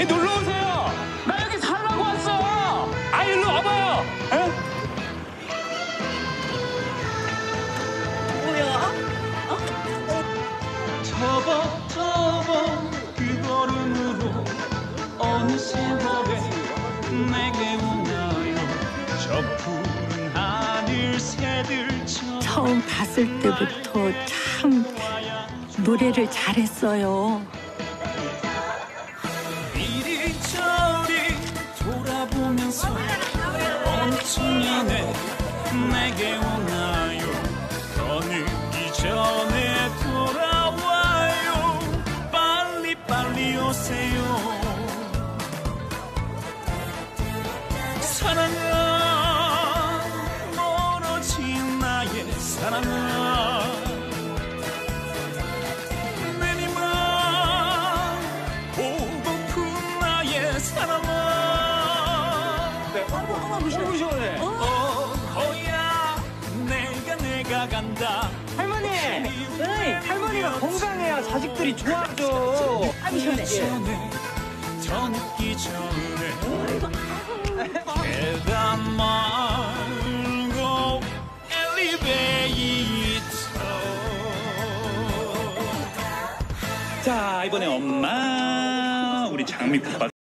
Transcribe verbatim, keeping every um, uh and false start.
에, 놀러 오세요. 나 여기 살라고 왔어. 아, 일로 와봐요. 에? 뭐야? 어? 터벅터벅 그 걸음으로 어느 세월에 내게 오나요? 저 푸른 하늘 새들처럼. 처음 봤을 때부터 참 노래를 잘했어요. 이리저리 돌아보면서 어느 쯤이네 내게 오나요? 떠나기 전에 돌아와요. 빨리 빨리 오세요. 사랑아 멀어진 나의 사랑아 내니만 보고픈 나의 사랑아. 네. 어머, 시원해. 어 거야 내가 내가 간다. 할머니! 에이, 할머니가 건강해야 자식들이 좋아하죠. 아이 시원해. 더 늦기 전에 계단 말고 엘리베이터. 자, 이번에 엄마 우리 장미국